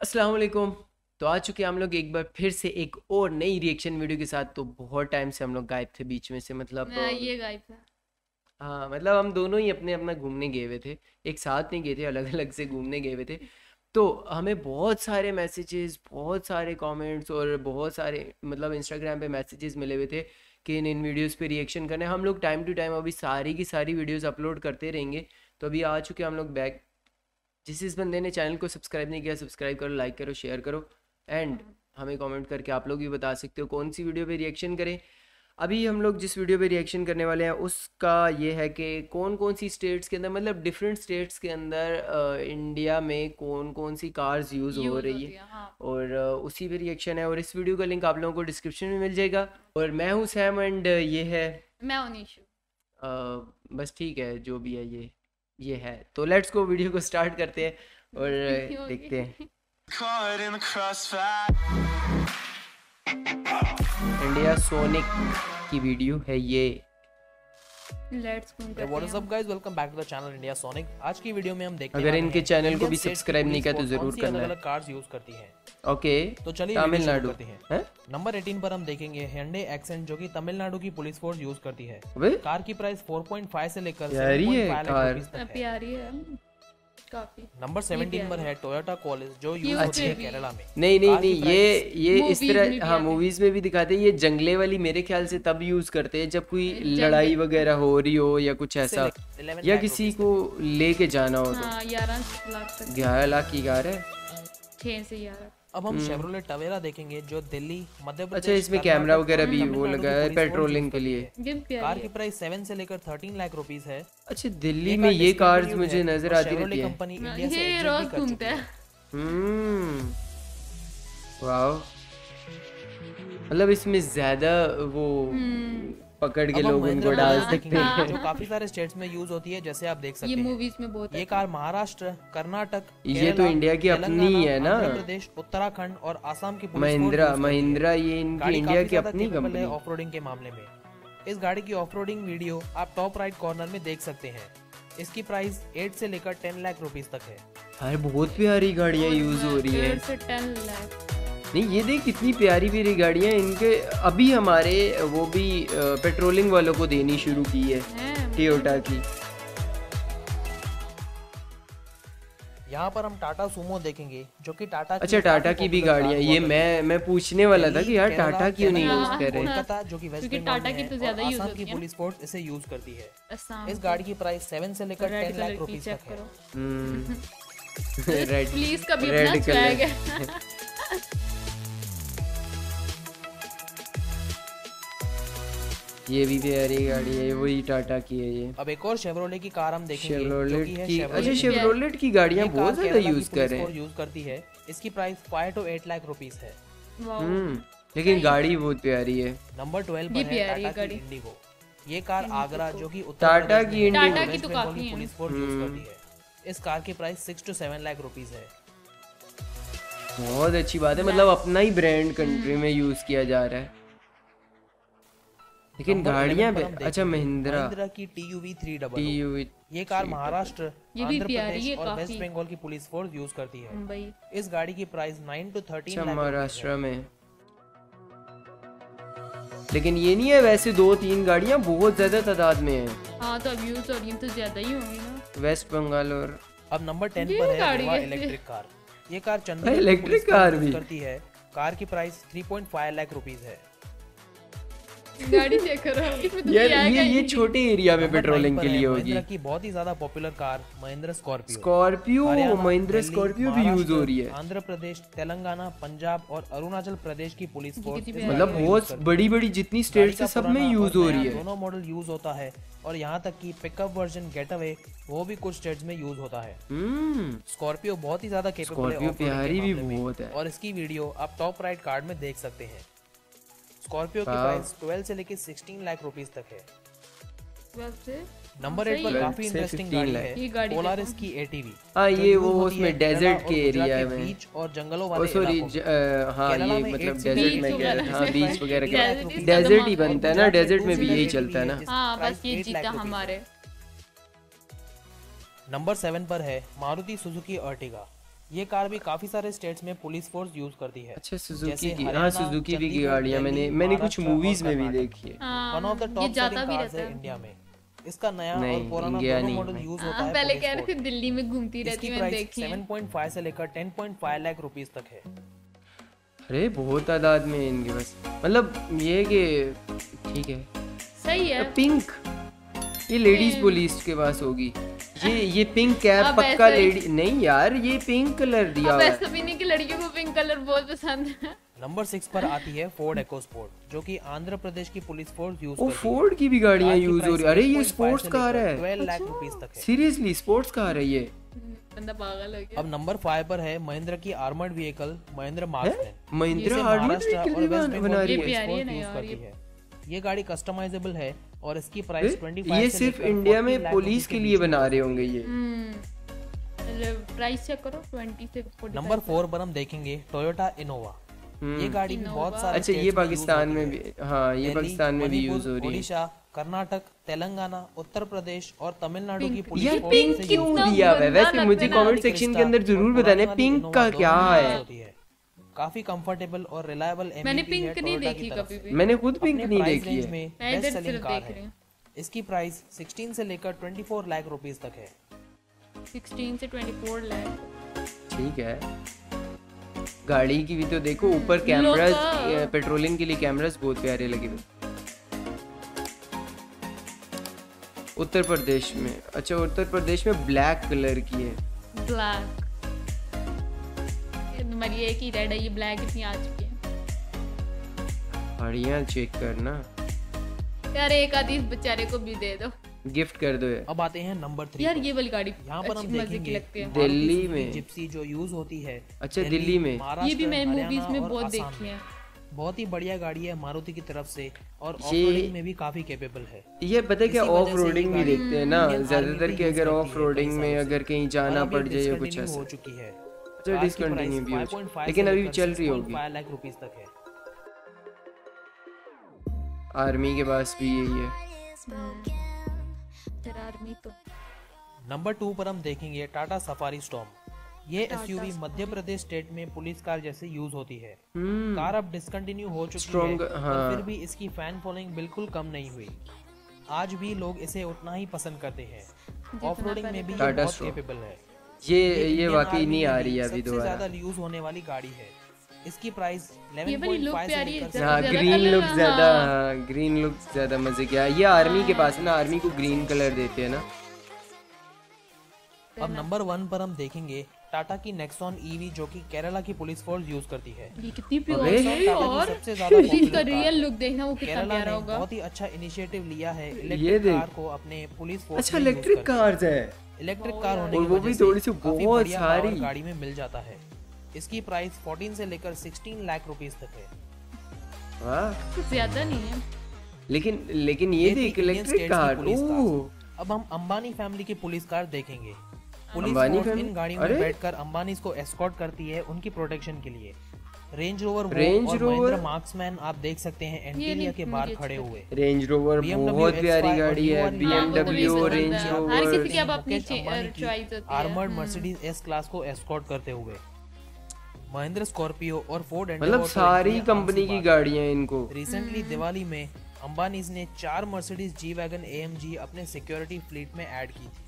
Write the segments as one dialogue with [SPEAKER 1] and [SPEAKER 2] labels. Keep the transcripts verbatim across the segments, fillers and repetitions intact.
[SPEAKER 1] अस्सलाम वालेकुम। तो आ चुके हैं हम लोग एक बार फिर से एक और नई रिएक्शन वीडियो के साथ। तो बहुत टाइम से हम लोग गायब थे बीच में से, मतलब
[SPEAKER 2] मैं ये गायब था।
[SPEAKER 1] हाँ, मतलब हम दोनों ही अपने अपना घूमने गए हुए थे, एक साथ नहीं गए थे, अलग अलग से घूमने गए हुए थे। तो हमें बहुत सारे मैसेजेस, बहुत सारे कमेंट्स और बहुत सारे मतलब इंस्टाग्राम पे मैसेजेस मिले हुए थे कि इन इन वीडियोस पे रिएक्शन करने। हम लोग टाइम टू टाइम अभी सारी की सारी वीडियोस अपलोड करते रहेंगे। तो अभी आ चुके हैं हम लोग बैक। जिस इस बंदे ने चैनल को सब्सक्राइब नहीं किया, सब्सक्राइब करो, लाइक करो, शेयर करो एंड हमें कमेंट करके आप लोग भी बता सकते हो कौन सी वीडियो पे रिएक्शन करें। अभी हम लोग जिस वीडियो पे रिएक्शन करने वाले हैं उसका ये है कि कौन कौन सी स्टेट्स के अंदर, मतलब डिफरेंट स्टेट्स के अंदर अ, इंडिया में कौन कौन सी कार्स यूज़ हो
[SPEAKER 2] यूज
[SPEAKER 1] रही
[SPEAKER 2] होती
[SPEAKER 1] है।
[SPEAKER 2] है, हाँ।
[SPEAKER 1] और अ, उसी पे रिएक्शन है और इस वीडियो का लिंक आप लोगों को डिस्क्रिप्शन में मिल जाएगा। और मैं हूँ सैम एंड ये है
[SPEAKER 2] मैं उनीशू।
[SPEAKER 1] अ, बस ठीक है, जो भी है ये ये है। तो लेट्स गो, वीडियो को स्टार्ट करते हैं और
[SPEAKER 2] गलती हो
[SPEAKER 1] देखते हैं।
[SPEAKER 2] गई।
[SPEAKER 3] Caught in the crossfire.
[SPEAKER 1] India Sonic की वीडियो है ये।
[SPEAKER 2] लेट्स घूम
[SPEAKER 4] Hey, what is up guys? Welcome back to the channel India Sonic. आज की वीडियो में हम देखने
[SPEAKER 1] अगर
[SPEAKER 4] वाले
[SPEAKER 1] इनके
[SPEAKER 4] हैं
[SPEAKER 1] चैनल को
[SPEAKER 4] Indian
[SPEAKER 1] भी
[SPEAKER 4] states की
[SPEAKER 1] सब्सक्राइब नहीं
[SPEAKER 4] पुलिस
[SPEAKER 1] किया तो
[SPEAKER 4] फोर्स
[SPEAKER 1] जरूर
[SPEAKER 4] कौन सी
[SPEAKER 1] करना है।
[SPEAKER 4] अलग-अलग कार्स यूज करती है।
[SPEAKER 1] ओके,
[SPEAKER 4] तो चलिए वीडियो शुरू
[SPEAKER 1] तमिलनाडु
[SPEAKER 4] करते हैं।
[SPEAKER 1] हैं?
[SPEAKER 4] नंबर अठारह पर हम देखेंगे Hyundai Accent जो कि तमिलनाडु की पुलिस फोर्स यूज करती है।
[SPEAKER 1] अबे
[SPEAKER 4] कार की प्राइस चार पॉइंट पाँच से लेकर
[SPEAKER 1] प्यारी है
[SPEAKER 4] सात पॉइंट पाँच लाख
[SPEAKER 1] कार।
[SPEAKER 4] रुपीस तक है।
[SPEAKER 2] प्यारी है काफी।
[SPEAKER 4] नंबर सत्रह पर है टोयोटा कॉलेज जो यूज
[SPEAKER 2] ये
[SPEAKER 4] होती है
[SPEAKER 2] भी-
[SPEAKER 4] केरला में।
[SPEAKER 1] नहीं नहीं
[SPEAKER 4] कार की
[SPEAKER 1] नहीं, ये
[SPEAKER 4] प्राइस
[SPEAKER 1] ये इस
[SPEAKER 2] Movies में
[SPEAKER 1] तरह
[SPEAKER 2] भी
[SPEAKER 1] हाँ
[SPEAKER 2] आते हैं।
[SPEAKER 1] मूवीज में भी दिखाते हैं। ये जंगले वाली मेरे ख्याल से तब यूज करते हैं जब कोई लड़ाई वगैरह हो रही हो या कुछ ऐसा,
[SPEAKER 4] ग्यारह
[SPEAKER 1] या
[SPEAKER 4] लाख
[SPEAKER 1] किसी
[SPEAKER 4] रुपीस
[SPEAKER 1] को लेके जाना हो। तो
[SPEAKER 2] हाँ, ग्यारह लाख तक।
[SPEAKER 1] ग्यारह लाख की कार है।
[SPEAKER 2] छह से ग्यारह।
[SPEAKER 4] अब हम शेवरोलेट टवेरा देखेंगे जो दिल्ली मध्य प्रदेश
[SPEAKER 1] अच्छा, इसमें
[SPEAKER 4] कर्नाटक
[SPEAKER 1] कैमरा वगैरह
[SPEAKER 4] और
[SPEAKER 1] भी वो
[SPEAKER 4] तमिलनाडु
[SPEAKER 1] लगा
[SPEAKER 4] की
[SPEAKER 1] है
[SPEAKER 4] पुलिस फोर्स
[SPEAKER 1] पेट्रोलिंग
[SPEAKER 4] यूज
[SPEAKER 1] के लिए।
[SPEAKER 4] करती है।
[SPEAKER 2] ये
[SPEAKER 4] कार
[SPEAKER 2] प्यारी
[SPEAKER 4] की
[SPEAKER 2] है।
[SPEAKER 4] प्राइस सात से लेकर तेरह लाख रुपीस है।
[SPEAKER 1] अच्छा, दिल्ली
[SPEAKER 4] ये
[SPEAKER 1] में
[SPEAKER 4] कार
[SPEAKER 1] ये कार्स
[SPEAKER 4] discontinued
[SPEAKER 1] मुझे
[SPEAKER 4] है
[SPEAKER 1] नजर
[SPEAKER 4] और
[SPEAKER 1] आती
[SPEAKER 4] Chevrolet
[SPEAKER 1] रहती है।
[SPEAKER 4] कंपनी इंडिया से
[SPEAKER 2] ये
[SPEAKER 4] एग्जिट
[SPEAKER 2] रोज
[SPEAKER 4] भी कर
[SPEAKER 2] घूमते
[SPEAKER 4] चुकी
[SPEAKER 2] हैं।
[SPEAKER 4] है।
[SPEAKER 1] Hmm, wow. मतलब इसमें ज्यादा वो पकड़ के
[SPEAKER 4] अब हम
[SPEAKER 1] लोग
[SPEAKER 4] महिंद्रा
[SPEAKER 1] उनको डाल
[SPEAKER 4] बोलेरो
[SPEAKER 1] सकते
[SPEAKER 4] देखेंगे,
[SPEAKER 1] हैं।
[SPEAKER 4] जो काफी सारे स्टेट्स में यूज होती है जैसे आप देख सकते
[SPEAKER 2] ये
[SPEAKER 4] हैं।
[SPEAKER 2] मूवीज में बहुत
[SPEAKER 4] ये
[SPEAKER 2] है।
[SPEAKER 4] कार महाराष्ट्र, कर्नाटक,
[SPEAKER 1] ये
[SPEAKER 4] केरला,
[SPEAKER 1] तो इंडिया की अपनी
[SPEAKER 4] तेलंगाना,
[SPEAKER 1] ही है ना।
[SPEAKER 4] आंध्र प्रदेश, उत्तराखंड और आसाम की पुलिस फोर्स
[SPEAKER 1] महिंद्रा
[SPEAKER 4] यूज करती है।
[SPEAKER 1] महिंद्रा ये इनकी
[SPEAKER 4] गाड़ी
[SPEAKER 1] इंडिया
[SPEAKER 4] काफी
[SPEAKER 1] की
[SPEAKER 4] ज्यादा
[SPEAKER 1] अपनी
[SPEAKER 4] capable
[SPEAKER 1] कंपनी।
[SPEAKER 4] है ऑफरोडिंग के मामले में। इस गाड़ी की ऑफरोडिंग वीडियो आप टॉप राइट कॉर्नर में देख सकते हैं। इसकी प्राइस आठ से लेकर दस लाख रुपीस तक है।
[SPEAKER 1] अरे बहुत प्यारी गाड़ियाँ यूज हो रही हैं।
[SPEAKER 2] डेढ़ से टेन लाख।
[SPEAKER 1] नहीं, ये देख कितनी प्यारी प्यारी गाड़ियाँ इनके। अभी हमारे वो भी पेट्रोलिंग वालों को देनी शुरू की है
[SPEAKER 2] हैं,
[SPEAKER 1] टोयोटा की।
[SPEAKER 4] यहाँ पर हम टाटा सुमो देखेंगे जो कि टाटा
[SPEAKER 1] अच्छा, टाटा की भी गाड़ियाँ। ये मैं मैं पूछने वाला था कि यार टाटा क्यों नहीं यूज कर रहे।
[SPEAKER 4] कोलकाता जो कि वेस्ट
[SPEAKER 2] क्योंकि
[SPEAKER 4] बंगाल
[SPEAKER 2] टाटा
[SPEAKER 4] में
[SPEAKER 2] की
[SPEAKER 4] है
[SPEAKER 2] तो
[SPEAKER 4] और
[SPEAKER 2] ज्यादा यूज
[SPEAKER 4] आसाम
[SPEAKER 2] होती
[SPEAKER 4] की
[SPEAKER 2] है।
[SPEAKER 4] पुलिस फोर्स इसे यूज करती है।
[SPEAKER 2] असम
[SPEAKER 4] इस गाड़ी की प्राइस सात से लेकर
[SPEAKER 2] रेड
[SPEAKER 4] दस लाख
[SPEAKER 2] कलर की
[SPEAKER 4] रुपीस
[SPEAKER 2] चेक
[SPEAKER 4] तक है।
[SPEAKER 2] करो।
[SPEAKER 1] हम्म, रेड
[SPEAKER 2] प्लीज कभी
[SPEAKER 1] रेड
[SPEAKER 2] अपना
[SPEAKER 1] कलर।
[SPEAKER 2] स्वैग है।
[SPEAKER 1] ये भी प्यारी गाड़ी है, वही टाटा की है ये।
[SPEAKER 4] अब एक और शेवरोले की कार हम देखेंगे जो
[SPEAKER 1] शेवरोलेट
[SPEAKER 4] कि है
[SPEAKER 1] की।
[SPEAKER 4] शेवरोलेट।
[SPEAKER 1] अच्छा,
[SPEAKER 2] की।
[SPEAKER 1] शेवरोलेट की गाड़ियाँ
[SPEAKER 4] ये
[SPEAKER 1] बहुत
[SPEAKER 4] कार
[SPEAKER 1] ज्यादा
[SPEAKER 4] केरला की
[SPEAKER 1] यूज कर
[SPEAKER 4] पुलिस
[SPEAKER 1] रहे
[SPEAKER 4] फोर्स
[SPEAKER 1] हैं।
[SPEAKER 4] यूज करती है। इसकी प्राइस पाँच टू आठ लाख रुपीस है।
[SPEAKER 2] वाओ।
[SPEAKER 1] हम्म, लेकिन गाड़ी बहुत प्यारी है।
[SPEAKER 4] नंबर बारह
[SPEAKER 2] ये
[SPEAKER 4] पर
[SPEAKER 2] भी
[SPEAKER 4] है
[SPEAKER 2] है, ये
[SPEAKER 4] टाटा की
[SPEAKER 2] गाड़ी।
[SPEAKER 4] इंडिगो। ये कार आगरा जो कि उत्तर
[SPEAKER 1] टाटा
[SPEAKER 4] प्रदेश
[SPEAKER 1] की
[SPEAKER 4] में है,
[SPEAKER 1] इंडिगो।
[SPEAKER 2] टाटा की
[SPEAKER 4] वेस्ट
[SPEAKER 2] तो
[SPEAKER 4] बंगाल
[SPEAKER 2] काफी
[SPEAKER 4] की
[SPEAKER 2] है।
[SPEAKER 4] पुलिस फोर्स यूज करती है। इस कार की प्राइस छह टू सात लाख रुपीस है।
[SPEAKER 1] बहुत अच्छी बात है, मतलब अपना ही ब्रांड कंट्री में यूज किया जा रहा है। लेकिन
[SPEAKER 4] नंबर
[SPEAKER 1] गाड़ियाँ
[SPEAKER 4] ग्यारह पर हम
[SPEAKER 1] भी- अच्छा,
[SPEAKER 4] देखेंगे
[SPEAKER 1] महिंद्रा
[SPEAKER 4] महिंद्रा की T U V three double
[SPEAKER 1] T
[SPEAKER 4] ये कार महाराष्ट्र,
[SPEAKER 2] ये भी
[SPEAKER 4] आंध्र
[SPEAKER 2] प्यारी
[SPEAKER 4] प्रदेश
[SPEAKER 2] है
[SPEAKER 4] और वेस्ट
[SPEAKER 2] काफी।
[SPEAKER 4] बंगाल की पुलिस फोर्स यूज करती है।
[SPEAKER 2] मुंबई।
[SPEAKER 4] इस गाड़ी की प्राइस नौ टू तेरह
[SPEAKER 1] अच्छा,
[SPEAKER 4] लाख रुपीस
[SPEAKER 1] महाराष्ट्र
[SPEAKER 4] है।
[SPEAKER 1] में। लेकिन ये नहीं है, वैसे दो तीन गाड़ियाँ बहुत ज्यादा तादाद में है।
[SPEAKER 2] हाँ, तो अब यूज और ये तो ज्यादा ही होंगी ना।
[SPEAKER 1] वेस्ट बंगाल और
[SPEAKER 4] अब नंबर दस
[SPEAKER 2] ये
[SPEAKER 4] पर है
[SPEAKER 2] गाड़ी
[SPEAKER 4] गोवा
[SPEAKER 2] कैसे?
[SPEAKER 4] Electric car. ये car Chandigarh
[SPEAKER 1] electric
[SPEAKER 4] police
[SPEAKER 1] car
[SPEAKER 4] force
[SPEAKER 1] भी।
[SPEAKER 4] यूज करती है। कार की प्राइस तीन पॉइंट पाँच लाख रुपीस है।
[SPEAKER 2] गाड़ी चेक करो। इसमें तो
[SPEAKER 1] यार
[SPEAKER 2] क्या
[SPEAKER 1] ये
[SPEAKER 2] है
[SPEAKER 1] ये
[SPEAKER 2] कि-
[SPEAKER 1] छोटे एरिया में
[SPEAKER 4] नंबर
[SPEAKER 1] पेट्रोलिंग
[SPEAKER 4] नौ
[SPEAKER 1] के
[SPEAKER 4] पर है
[SPEAKER 1] लिए होगी।
[SPEAKER 4] महिंद्रा की बहुत ही ज्यादा popular car Mahindra Scorpio.
[SPEAKER 1] Scorpio,
[SPEAKER 4] Haryana,
[SPEAKER 1] Mahindra
[SPEAKER 4] Delhi,
[SPEAKER 1] Scorpio भी यूज हो
[SPEAKER 4] महाराष्ट्र,
[SPEAKER 1] रही है।
[SPEAKER 4] आंध्र प्रदेश, तेलंगाना, पंजाब और अरुणाचल प्रदेश की पुलिस फोर्स
[SPEAKER 2] कितनी
[SPEAKER 4] इस
[SPEAKER 2] प्यारी
[SPEAKER 1] मतलब
[SPEAKER 4] गाड़ी को
[SPEAKER 1] बहुत
[SPEAKER 4] यूज करती
[SPEAKER 1] बड़ी बड़ी जितनी
[SPEAKER 4] है। गाड़ी
[SPEAKER 1] स्टेट्स
[SPEAKER 4] का
[SPEAKER 1] है सब में
[SPEAKER 4] पुराना
[SPEAKER 1] यूज
[SPEAKER 4] और
[SPEAKER 1] हो
[SPEAKER 4] नया
[SPEAKER 1] रही है।
[SPEAKER 4] दोनों मॉडल यूज होता है और यहाँ तक कि पिकअप वर्जन गेटअवे वो भी कुछ स्टेट्स में यूज होता है।
[SPEAKER 1] हम्म,
[SPEAKER 4] स्कॉर्पियो बहुत ही ज्यादा केपेबल है
[SPEAKER 1] स्कॉर्पियो
[SPEAKER 4] ऑफ-रोडिंग के
[SPEAKER 1] प्यारी भी
[SPEAKER 4] मामले में।
[SPEAKER 1] बहुत है।
[SPEAKER 4] और इसकी वीडियो आप टॉप राइट कार्ड में देख सकते हैं। स्कॉर्पियो की
[SPEAKER 1] वाह।
[SPEAKER 4] प्राइस बारह से लेकर सोलह लाख रुपीस तक है।
[SPEAKER 2] ट्वेल्व से
[SPEAKER 4] नंबर एट पर
[SPEAKER 1] है।
[SPEAKER 4] काफी
[SPEAKER 1] से
[SPEAKER 4] इंटरेस्टिंग
[SPEAKER 1] पंद्रह
[SPEAKER 4] गाड़ी
[SPEAKER 1] लाख।
[SPEAKER 4] है
[SPEAKER 2] ये गाड़ी
[SPEAKER 4] पोलारिस
[SPEAKER 2] देखो।
[SPEAKER 4] की एटीवी।
[SPEAKER 1] हाँ,
[SPEAKER 4] जो
[SPEAKER 1] ये
[SPEAKER 4] यूज
[SPEAKER 1] वो
[SPEAKER 4] होती
[SPEAKER 1] उसमें
[SPEAKER 4] है केरला
[SPEAKER 1] डेजर्ट
[SPEAKER 4] और
[SPEAKER 1] के
[SPEAKER 4] गुजरात
[SPEAKER 1] एरिया
[SPEAKER 4] के
[SPEAKER 1] में।
[SPEAKER 4] बीच और जंगलों
[SPEAKER 1] ओ
[SPEAKER 4] वाले
[SPEAKER 1] सॉरी,
[SPEAKER 4] इलाकों में।
[SPEAKER 1] हाँ
[SPEAKER 4] केरला
[SPEAKER 1] ये
[SPEAKER 4] में
[SPEAKER 1] मतलब
[SPEAKER 4] eight से
[SPEAKER 1] डेजर्ट
[SPEAKER 2] बीच
[SPEAKER 1] में कह
[SPEAKER 2] वगैरह
[SPEAKER 1] रहे हाँ
[SPEAKER 2] से
[SPEAKER 1] बीच वगैरह
[SPEAKER 2] Desert
[SPEAKER 1] के
[SPEAKER 2] इसका
[SPEAKER 1] डेजर्ट ही
[SPEAKER 2] दिमाग
[SPEAKER 1] बनता है ना,
[SPEAKER 4] गुजरात में
[SPEAKER 1] डेजर्ट में
[SPEAKER 4] two
[SPEAKER 1] भी यही
[SPEAKER 4] सीटर
[SPEAKER 1] चलता है ना।
[SPEAKER 4] एटीवी
[SPEAKER 2] हाँ,
[SPEAKER 4] जिसकी
[SPEAKER 2] बस ये
[SPEAKER 4] प्राइस आठ लाख
[SPEAKER 2] जीता
[SPEAKER 4] रुपीस है।
[SPEAKER 2] हमारे।
[SPEAKER 4] नंबर सेवन पर है मारुति सुजुकी अर्टिगा। ये कार भी काफी सारे स्टेट्स में पुलिस फोर्स यूज करती है।
[SPEAKER 1] अच्छा सुजुकी
[SPEAKER 4] जैसे
[SPEAKER 1] की, हाँ
[SPEAKER 4] हरियाणा,
[SPEAKER 1] सुजुकी भी की
[SPEAKER 4] चंडीगढ़,
[SPEAKER 1] गाड़ियाँ मैंने
[SPEAKER 4] दिल्ली,
[SPEAKER 1] मैंने कुछ
[SPEAKER 4] महाराष्ट्र और
[SPEAKER 1] मूवीज में भी
[SPEAKER 4] कर्नाटक।
[SPEAKER 1] देखी है।
[SPEAKER 2] हाँ,
[SPEAKER 4] वन ऑफ द
[SPEAKER 2] ये
[SPEAKER 4] टॉप
[SPEAKER 2] जाता
[SPEAKER 4] सेलिंग
[SPEAKER 2] भी
[SPEAKER 4] कार्स
[SPEAKER 2] रहता
[SPEAKER 4] है
[SPEAKER 2] है।
[SPEAKER 4] इंडिया में। इसका नया और
[SPEAKER 1] नहीं,
[SPEAKER 4] पुराना
[SPEAKER 1] गया
[SPEAKER 4] दोनों
[SPEAKER 1] नहीं
[SPEAKER 4] मॉडल
[SPEAKER 1] मैं।
[SPEAKER 4] यूज होता
[SPEAKER 2] हाँ,
[SPEAKER 4] है
[SPEAKER 2] पहले
[SPEAKER 4] पुलिस
[SPEAKER 2] कह रहे थे
[SPEAKER 4] फोर्स।
[SPEAKER 2] दिल्ली में घूमती रहती
[SPEAKER 4] इसकी
[SPEAKER 2] है, मैंने
[SPEAKER 4] प्राइस
[SPEAKER 2] देखी है।
[SPEAKER 4] सात पॉइंट पाँच से लेकर दस पॉइंट पाँच लाख रुपीस तक है।
[SPEAKER 1] अरे बहुत तादाद में है इनके पास, मतलब ये है कि ठीक है।
[SPEAKER 2] सही है।
[SPEAKER 1] पिंक, ये लेडीज पुलिस के पास होगी। ये ये पिंक कैप
[SPEAKER 2] अब
[SPEAKER 1] पक्का
[SPEAKER 2] ऐसे ही-
[SPEAKER 1] लेडी नहीं यार, ये पिंक कलर दिया
[SPEAKER 2] अब
[SPEAKER 1] हुआ है।
[SPEAKER 2] ऐसा भी नहीं कि लड़कियों को पिंक कलर बहुत पसंद है।
[SPEAKER 4] नंबर सिक्स पर आती है फोर्ड एकोस्पोर्ट, जो कि आंध्र प्रदेश की पुलिस फोर्स यूज
[SPEAKER 1] ओ
[SPEAKER 4] करती है।
[SPEAKER 1] फोर्ड की भी गाड़ियाँ
[SPEAKER 4] कार की
[SPEAKER 1] यूज हो
[SPEAKER 4] प्राइस
[SPEAKER 1] रही है। अरे ये
[SPEAKER 4] एक पॉइंट पाँच
[SPEAKER 1] स्पोर्ट्स
[SPEAKER 4] से
[SPEAKER 1] कार
[SPEAKER 4] लेकर
[SPEAKER 1] है,
[SPEAKER 4] बारह लाख रुपीस तक है।
[SPEAKER 1] सीरियसली स्पोर्ट्स कार है ये।
[SPEAKER 2] बंदा पागल हो गया।
[SPEAKER 4] अब नंबर फाइव पर है महिंद्रा की armoured vehicle Mahindra Marksman.
[SPEAKER 1] Mahindra
[SPEAKER 4] इसे
[SPEAKER 1] आर्मर्ड
[SPEAKER 4] महाराष्ट्र
[SPEAKER 1] व्हीकल
[SPEAKER 4] और
[SPEAKER 1] भी
[SPEAKER 4] वेस्ट
[SPEAKER 1] बना
[SPEAKER 4] बंगाल
[SPEAKER 1] रही
[SPEAKER 4] की
[SPEAKER 2] ये
[SPEAKER 1] है।
[SPEAKER 2] प्यारी है
[SPEAKER 4] पुलिस
[SPEAKER 2] ना
[SPEAKER 4] फोर्स यूज
[SPEAKER 2] यार,
[SPEAKER 4] करती
[SPEAKER 2] ये-
[SPEAKER 4] है। ये गाड़ी कस्टमाइजेबल है और इसकी प्राइस
[SPEAKER 1] ये
[SPEAKER 4] पच्चीस
[SPEAKER 1] ये
[SPEAKER 4] से
[SPEAKER 1] सिर्फ
[SPEAKER 4] लेकर
[SPEAKER 1] इंडिया में
[SPEAKER 4] चालीस लाख
[SPEAKER 1] पुलिस
[SPEAKER 4] रुपीस
[SPEAKER 1] के
[SPEAKER 4] बीच
[SPEAKER 1] लिए
[SPEAKER 4] में
[SPEAKER 1] बना
[SPEAKER 4] हो
[SPEAKER 1] रहे
[SPEAKER 4] सकती
[SPEAKER 1] होंगे ये।
[SPEAKER 2] प्राइस चेक करो, बीस से पैंतालीस।
[SPEAKER 4] नंबर फोर पर हम देखेंगे टोयोटा इनोवा। ये गाड़ी भी बहुत
[SPEAKER 2] इनोवा।
[SPEAKER 4] सारे
[SPEAKER 1] अच्छा ये
[SPEAKER 4] states में use
[SPEAKER 1] पाकिस्तान
[SPEAKER 4] होती
[SPEAKER 1] में
[SPEAKER 4] है।
[SPEAKER 1] भी, हाँ ये
[SPEAKER 4] दिल्ली,
[SPEAKER 1] पाकिस्तान में भी
[SPEAKER 4] मणिपुर,
[SPEAKER 1] यूज हो रही है।
[SPEAKER 4] ओडिशा, कर्नाटक, तेलंगाना, उत्तर प्रदेश और तमिलनाडु की
[SPEAKER 2] पिंक-
[SPEAKER 4] पुलिस
[SPEAKER 1] यार
[SPEAKER 4] फोर्स
[SPEAKER 1] पिंक
[SPEAKER 4] इसे
[SPEAKER 1] क्यों
[SPEAKER 4] use
[SPEAKER 2] कितना
[SPEAKER 1] दिया हुआ है?
[SPEAKER 2] गंदा
[SPEAKER 1] वैसे
[SPEAKER 2] लगता
[SPEAKER 1] मुझे
[SPEAKER 2] है ना।
[SPEAKER 1] कमेंट सेक्शन के अंदर जरूर बताना पिंक का क्या है।
[SPEAKER 4] काफी कंफर्टेबल और रिलायबल
[SPEAKER 2] मैंने पिंक नहीं देखी कभी भी।
[SPEAKER 1] मैंने खुद पिंक नहीं देखी है।
[SPEAKER 2] मैं
[SPEAKER 4] बेस्ट
[SPEAKER 2] इधर
[SPEAKER 4] सेलिंग
[SPEAKER 2] सिर्फ
[SPEAKER 4] कार
[SPEAKER 2] देख रही
[SPEAKER 4] है।
[SPEAKER 2] हूँ।
[SPEAKER 4] इसकी प्राइस सोलह से लेकर चौबीस लाख रुपीस तक है।
[SPEAKER 2] सोलह से चौबीस लाख।
[SPEAKER 1] ठीक है, गाड़ी की भी तो देखो, ऊपर कैमरास,
[SPEAKER 2] लोका।
[SPEAKER 1] पेट्रोलिंग के लिए कैमरास बहुत प्यारे लगे हुए। उत्तर प्रदेश में, अच्छा उत्तर प्रदेश में ब्लैक कलर की है।
[SPEAKER 2] ब्लैक। ये तुम्हारी एक ही रेड है, ये ब्लैक इतनी आ चुकी है।
[SPEAKER 1] गाड़ियाँ चेक करना,
[SPEAKER 2] यार एक आधी इस बेचारे को भी दे दो
[SPEAKER 1] गिफ्ट कर दो यार।
[SPEAKER 4] अब आते हैं नंबर थ्री
[SPEAKER 2] यार। ये वाली गाड़ी
[SPEAKER 4] यहाँ पर हम
[SPEAKER 2] अच्छी मजे की
[SPEAKER 4] देखेंगे
[SPEAKER 2] लगती है।
[SPEAKER 4] मारुति
[SPEAKER 1] दिल्ली
[SPEAKER 4] सुजुकी
[SPEAKER 1] में।
[SPEAKER 4] जिप्सी जो यूज होती है।
[SPEAKER 1] अच्छा, दिल्ली में।
[SPEAKER 4] महाराष्ट्र,
[SPEAKER 2] ये भी मैंने
[SPEAKER 4] हरियाणा
[SPEAKER 2] मूवीज में
[SPEAKER 4] और
[SPEAKER 2] बहुत
[SPEAKER 4] आसाम
[SPEAKER 2] देखी
[SPEAKER 4] में।
[SPEAKER 2] है।
[SPEAKER 4] बहुत ही बढ़िया गाड़ी है मारुति की तरफ से और
[SPEAKER 1] ये-
[SPEAKER 4] ऑफ में भी काफी कैपेबल है।
[SPEAKER 1] ये पता है क्या,
[SPEAKER 4] इसी वजह
[SPEAKER 1] ऑफ
[SPEAKER 4] से ये
[SPEAKER 1] रोडिंग भी
[SPEAKER 4] गाड़ी
[SPEAKER 1] देखते हैं ना
[SPEAKER 4] इंडियन आर्मी
[SPEAKER 1] ज्यादातर
[SPEAKER 4] भी
[SPEAKER 1] कि
[SPEAKER 4] use
[SPEAKER 1] अगर
[SPEAKER 4] करती
[SPEAKER 1] ऑफ
[SPEAKER 4] है कई
[SPEAKER 1] रोडिंग में
[SPEAKER 4] सालों से।
[SPEAKER 1] अगर कहीं
[SPEAKER 4] और
[SPEAKER 1] जाना
[SPEAKER 4] अभी
[SPEAKER 1] पड़ जाए या कुछ
[SPEAKER 4] discontinue
[SPEAKER 1] ऐसा।
[SPEAKER 4] हो चुकी है।
[SPEAKER 1] अच्छा
[SPEAKER 4] कार की
[SPEAKER 1] डिसकंटिन्यू
[SPEAKER 4] प्राइस
[SPEAKER 1] भी हो
[SPEAKER 4] पाँच पॉइंट पाँच
[SPEAKER 1] लेकिन
[SPEAKER 4] से
[SPEAKER 1] अभी
[SPEAKER 4] लेकर
[SPEAKER 1] चल रही होगी।
[SPEAKER 4] छह पॉइंट पाँच लाख रुपीस तक है।
[SPEAKER 1] आर्मी के पास भी यही है।
[SPEAKER 2] तेरा आर्मी तो
[SPEAKER 4] नंबर टू पर हम देखेंगे टाटा सफारी स्टॉर्म। ये एसयूवी मध्य प्रदेश स्टेट में पुलिस कार जैसे यूज होती है।
[SPEAKER 1] हम्म,
[SPEAKER 4] कार अब डिसकंटिन्यू हो चुकी
[SPEAKER 1] Strong,
[SPEAKER 4] है,
[SPEAKER 1] हाँ।
[SPEAKER 4] पर फिर भी इसकी फैन फॉलोइंग बिल्कुल कम नहीं हुई। आज भी लोग इसे उतना ही पसंद करते हैं। ऑफ रोडिंग में भी ये
[SPEAKER 1] टाटा
[SPEAKER 4] बहुत
[SPEAKER 1] Storm।
[SPEAKER 4] कैपेबल है।
[SPEAKER 1] ये ये
[SPEAKER 4] इंडियन
[SPEAKER 1] वाकई
[SPEAKER 4] आर्मी
[SPEAKER 1] नहीं
[SPEAKER 4] में
[SPEAKER 1] आ
[SPEAKER 4] भी
[SPEAKER 1] रही है अभी
[SPEAKER 4] सबसे
[SPEAKER 1] दोबारा।
[SPEAKER 4] ज्यादा यूज होने वाली गाड़ी है। इसकी प्राइस
[SPEAKER 2] ये वाली
[SPEAKER 4] ग्यारह
[SPEAKER 2] look
[SPEAKER 4] पॉइंट पाँच से
[SPEAKER 2] प्यारी है,
[SPEAKER 4] लेकर
[SPEAKER 2] ज्यादा-
[SPEAKER 1] हाँ
[SPEAKER 2] ज्यादा
[SPEAKER 1] ग्रीन
[SPEAKER 2] colour
[SPEAKER 1] लुक
[SPEAKER 2] हाँ।
[SPEAKER 1] ज्यादा, हाँ ग्रीन लुक ज्यादा मजे किया। ये आर्मी के पास है ना, आर्मी को ग्रीन कलर देते हैं ना।
[SPEAKER 4] अब नंबर वन पर हम देखेंगे टाटा की नेक्सॉन ईवी, जो कि केरला की पुलिस फोर्स यूज करती है।
[SPEAKER 2] ये कितनी प्योर
[SPEAKER 1] अबे।
[SPEAKER 2] है
[SPEAKER 4] टाटा की
[SPEAKER 2] और
[SPEAKER 4] सबसे ज्यादा
[SPEAKER 2] इसका
[SPEAKER 4] popular कार
[SPEAKER 2] रियल
[SPEAKER 4] है।
[SPEAKER 2] लुक देखना वो कितना
[SPEAKER 4] केरला
[SPEAKER 2] प्यारा
[SPEAKER 4] ने
[SPEAKER 2] होगा।
[SPEAKER 4] बहुत ही अच्छा इनिशिएटिव लिया है
[SPEAKER 1] ये
[SPEAKER 4] इलेक्ट्रिक
[SPEAKER 1] देख।
[SPEAKER 4] कार को अपने पुलिस फोर्स
[SPEAKER 1] अच्छा
[SPEAKER 4] में use
[SPEAKER 1] इलेक्ट्रिक
[SPEAKER 4] करके।
[SPEAKER 1] कार्स है,
[SPEAKER 4] इलेक्ट्रिक कार होने
[SPEAKER 1] और
[SPEAKER 4] की
[SPEAKER 1] वो
[SPEAKER 4] वजह
[SPEAKER 1] भी
[SPEAKER 4] से
[SPEAKER 1] थोड़ी सी
[SPEAKER 4] काफी
[SPEAKER 1] बहुत
[SPEAKER 4] बढ़िया power
[SPEAKER 1] सारी।
[SPEAKER 4] गाड़ी में मिल जाता है। इसकी प्राइस चौदह से लेकर सोलह लाख रुपीस तक है।
[SPEAKER 1] वाह।
[SPEAKER 2] कुछ ज्यादा नहीं है।
[SPEAKER 1] लेकिन लेकिन ये
[SPEAKER 4] थी
[SPEAKER 1] देख
[SPEAKER 4] इंडियन
[SPEAKER 1] इलेक्ट्रिक
[SPEAKER 4] स्टेट्स की
[SPEAKER 1] कार।
[SPEAKER 4] Police car.
[SPEAKER 1] ओह
[SPEAKER 4] अब हम अंबानी फैमिली की पुलिस कार देखेंगे। Police
[SPEAKER 1] Ambani
[SPEAKER 4] force
[SPEAKER 1] family?
[SPEAKER 4] इन गाड़ियों
[SPEAKER 1] अरे!
[SPEAKER 4] में बैठकर अंबानी को एस्कॉर्ट करती है उनकी प्रोटेक्शन के लिए। रेंज रोवर
[SPEAKER 1] Range
[SPEAKER 4] और
[SPEAKER 1] Rover?
[SPEAKER 4] महिंद्रा मार्क्समैन आप देख सकते हैं एंटीलिया
[SPEAKER 2] नहीं,
[SPEAKER 4] के
[SPEAKER 2] मुझे
[SPEAKER 4] बाहर
[SPEAKER 2] अच्छी
[SPEAKER 4] खड़े
[SPEAKER 2] लगती
[SPEAKER 4] हुए।
[SPEAKER 1] Range Rover
[SPEAKER 4] B M W
[SPEAKER 1] बहुत प्यारी
[SPEAKER 4] X five
[SPEAKER 1] गाड़ी है।
[SPEAKER 4] और
[SPEAKER 1] बी
[SPEAKER 2] हाँ,
[SPEAKER 1] एम
[SPEAKER 2] वो तो
[SPEAKER 1] डब्ल्यू
[SPEAKER 2] भी
[SPEAKER 1] रेंज
[SPEAKER 2] पसंद है। हर
[SPEAKER 1] रोवर।
[SPEAKER 2] किसी की अब अपनी
[SPEAKER 4] मुकेश अंबानी की
[SPEAKER 2] चॉइस होती है।
[SPEAKER 4] Armoured
[SPEAKER 2] hmm.
[SPEAKER 4] Mercedes S class को एस्कॉर्ट करते हुए। महिंद्रा स्कॉर्पियो और फोर्ड
[SPEAKER 1] मतलब सारी कंपनी की गाड़ियां इनको।
[SPEAKER 4] रिसेंटली दिवाली में अंबानी ने चार Mercedes G wagon A M G अपने सिक्योरिटी फ्लीट में ऐड की थी।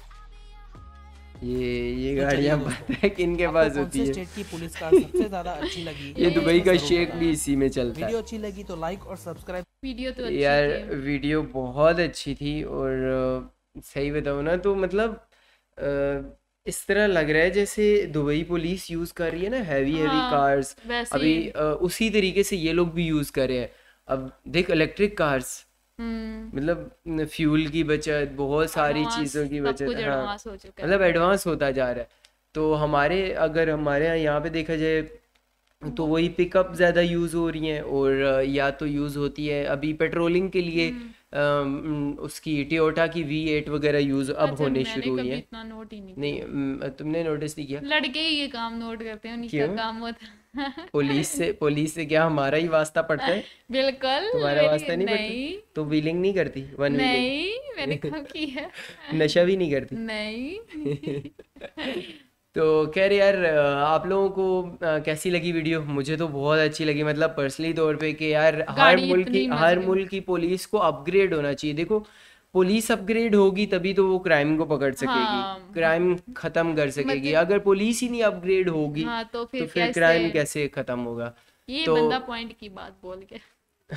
[SPEAKER 1] ये ये
[SPEAKER 4] तो
[SPEAKER 1] गाड़ियां
[SPEAKER 4] चलिए
[SPEAKER 1] पता है किनके
[SPEAKER 4] आपको
[SPEAKER 1] पास
[SPEAKER 4] कौन
[SPEAKER 1] होती
[SPEAKER 4] से
[SPEAKER 1] है।
[SPEAKER 4] स्टेट की पुलिस कार सबसे ज्यादा अच्छी लगी
[SPEAKER 1] ये दुबई का
[SPEAKER 4] जरूर
[SPEAKER 1] शेख
[SPEAKER 4] बताएं।
[SPEAKER 1] भी इसी में चलता
[SPEAKER 4] वीडियो
[SPEAKER 1] है।
[SPEAKER 4] अच्छी लगी तो लाइक और सब्सक्राइब।
[SPEAKER 2] वीडियो तो अच्छी
[SPEAKER 1] यार
[SPEAKER 2] थी।
[SPEAKER 1] वीडियो बहुत अच्छी थी और अ, सही बताऊँ ना तो मतलब अ, इस तरह लग रहा है जैसे दुबई पुलिस यूज कर रही है ना हैवी हैवी
[SPEAKER 2] हाँ,
[SPEAKER 1] कार्स।
[SPEAKER 2] वैसे
[SPEAKER 1] अभी
[SPEAKER 2] ही।
[SPEAKER 1] अ, उसी तरीके से ये लोग भी यूज कर रहे हैं। अब देख इलेक्ट्रिक कार्स,
[SPEAKER 2] हम्म,
[SPEAKER 1] मतलब फ्यूल की बचत, बहुत सारी
[SPEAKER 2] advance,
[SPEAKER 1] चीज़ों की
[SPEAKER 2] सब
[SPEAKER 1] बचत।
[SPEAKER 2] कुछ
[SPEAKER 1] हाँ
[SPEAKER 2] एडवांस हो चुका है।
[SPEAKER 1] मतलब एडवांस होता जा रहा है। तो हमारे अगर हमारे यहाँ यहाँ पे देखा जाए तो वही पिकअप ज़्यादा यूज़ हो रही हैं और अ, या तो यूज़ होती है अभी पेट्रोलिंग के लिए अम, उसकी टोयोटा की वी एट वगैरह यूज़ अब
[SPEAKER 2] अच्छा,
[SPEAKER 1] होने
[SPEAKER 2] मैंने
[SPEAKER 1] शुरू हुई
[SPEAKER 2] कभी
[SPEAKER 1] है।
[SPEAKER 2] इतना नोट ही नहीं
[SPEAKER 1] नहीं अम, तुमने नोटिस नहीं किया?
[SPEAKER 2] किया। लड़के ही ये काम नोट करते हैं, उन्हीं का
[SPEAKER 1] क्यों?
[SPEAKER 2] काम होता है।
[SPEAKER 1] पुलिस से पुलिस से क्या हमारा ही वास्ता पड़ता है?
[SPEAKER 2] बिल्कुल
[SPEAKER 1] तुम्हारा
[SPEAKER 2] मेरी-
[SPEAKER 1] वास्ता नहीं
[SPEAKER 2] नहीं
[SPEAKER 1] पड़ता? तो व्हीलिंग नहीं करती? वन व्हीलिंग
[SPEAKER 2] नहीं मैंने कब की है।
[SPEAKER 1] नशा भी नहीं करती?
[SPEAKER 2] नहीं
[SPEAKER 1] तो खैर यार अ, आप लोगों को अ, कैसी लगी वीडियो? मुझे तो बहुत अच्छी लगी, मतलब पर्सनली तौर पे कि यार हर
[SPEAKER 2] गाड़ी
[SPEAKER 1] मुल्क की
[SPEAKER 2] इतनी
[SPEAKER 1] हर
[SPEAKER 2] मजे की।
[SPEAKER 1] मुल्क की पुलिस को अपग्रेड होना चाहिए। देखो पुलिस अपग्रेड होगी तभी तो वो क्राइम को पकड़ सकेगी,
[SPEAKER 2] हाँ
[SPEAKER 1] क्राइम खत्म कर सकेगी।
[SPEAKER 2] मतलब
[SPEAKER 1] अगर पुलिस ही नहीं अपग्रेड होगी
[SPEAKER 2] हाँ तो
[SPEAKER 1] तो
[SPEAKER 2] फिर
[SPEAKER 1] फिर
[SPEAKER 2] कैसे
[SPEAKER 1] क्राइम कैसे खत्म होगा?
[SPEAKER 2] ये
[SPEAKER 1] तो
[SPEAKER 2] बंदा पॉइंट की बात बोल के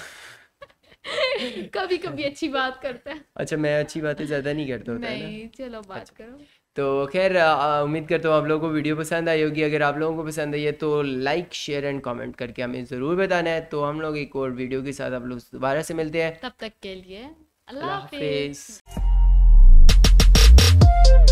[SPEAKER 2] कभी कभी अच्छी बात करता है।
[SPEAKER 1] अच्छा, मैं अच्छी बातें ज़्यादा नहीं करता होता है ना।
[SPEAKER 2] नहीं चलो बात
[SPEAKER 1] अच्छा,
[SPEAKER 2] करो।
[SPEAKER 1] तो खैर अ, उम्मीद करता हूँ आप लोगों को वीडियो पसंद आई होगी। अगर आप लोगों को पसंद आई है तो लाइक शेयर एंड कमेंट करके हमें ज़रूर बताना है। तो हम लोग एक और वीडियो के साथ आप लोग दोबारा से मिलते हैं।
[SPEAKER 2] तब तक के लिए अल्लाह
[SPEAKER 1] अल्लाह
[SPEAKER 2] हाफिज।
[SPEAKER 1] हाफिज़।